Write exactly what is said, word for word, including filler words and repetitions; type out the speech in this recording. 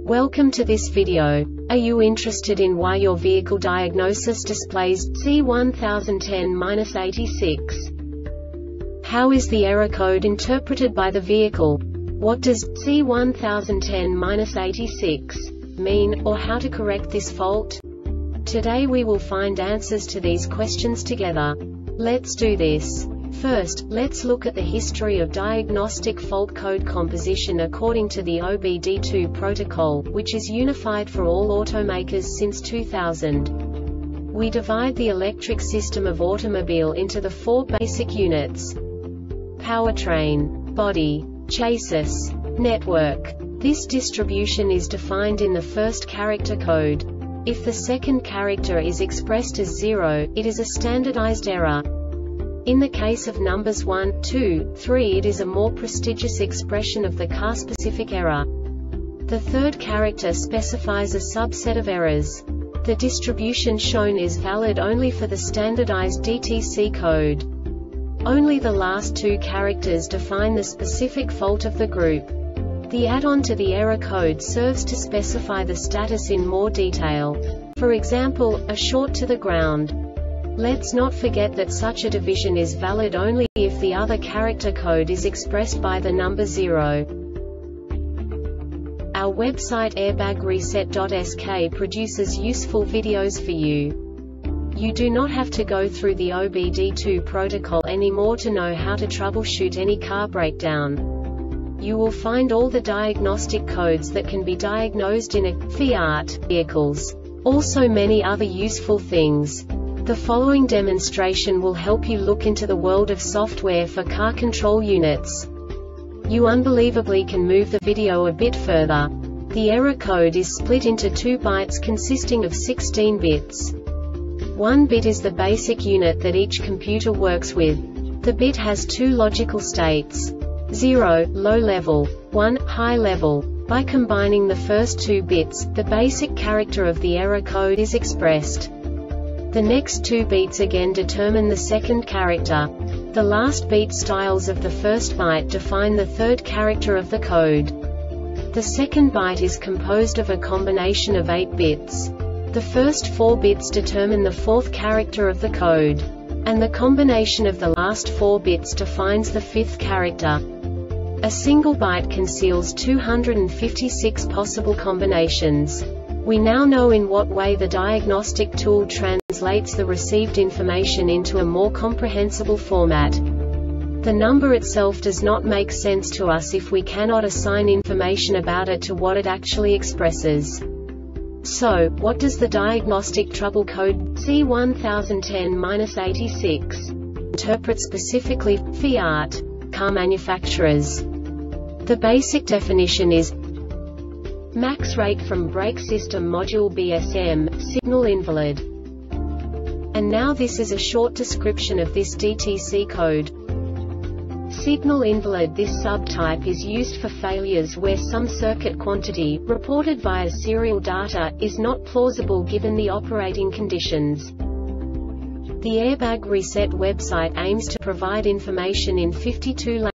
Welcome to this video. Are you interested in why your vehicle diagnosis displays C one thousand ten dash eighty-six? How is the error code interpreted by the vehicle? What does C one thousand ten dash eighty-six mean, or how to correct this fault? Today we will find answers to these questions together. Let's do this. First, let's look at the history of diagnostic fault code composition according to the O B D two protocol, which is unified for all automakers since two thousand. We divide the electric system of automobile into the four basic units: powertrain, body, chassis, network. This distribution is defined in the first character code. If the second character is expressed as zero, it is a standardized error. In the case of numbers one, two, three, it is a more prestigious expression of the car-specific error. The third character specifies a subset of errors. The distribution shown is valid only for the standardized D T C code. Only the last two characters define the specific fault of the group. The add-on to the error code serves to specify the status in more detail. For example, a short to the ground. Let's not forget that such a division is valid only if the other character code is expressed by the number zero. Our website airbag reset dot S K produces useful videos for you. You do not have to go through the O B D two protocol anymore to know how to troubleshoot any car breakdown. You will find all the diagnostic codes that can be diagnosed in a Fiat vehicles. Also many other useful things. The following demonstration will help you look into the world of software for car control units. You unbelievably can move the video a bit further. The error code is split into two bytes consisting of sixteen bits. One bit is the basic unit that each computer works with. The bit has two logical states: zero, low level, one, high level. By combining the first two bits, the basic character of the error code is expressed. The next two beats again determine the second character. The last beat styles of the first byte define the third character of the code. The second byte is composed of a combination of eight bits. The first four bits determine the fourth character of the code. And the combination of the last four bits defines the fifth character. A single byte conceals two hundred fifty-six possible combinations. We now know in what way the diagnostic tool translates the received information into a more comprehensible format. The number itself does not make sense to us if we cannot assign information about it to what it actually expresses. So, what does the diagnostic trouble code C one thousand ten dash eighty-six interpret specifically for Fiat car manufacturers? The basic definition is max rate from brake system module B S M, signal invalid. And now this is a short description of this D T C code. Signal invalid. This subtype is used for failures where some circuit quantity, reported via serial data, is not plausible given the operating conditions. The Airbag Reset website aims to provide information in fifty-two languages.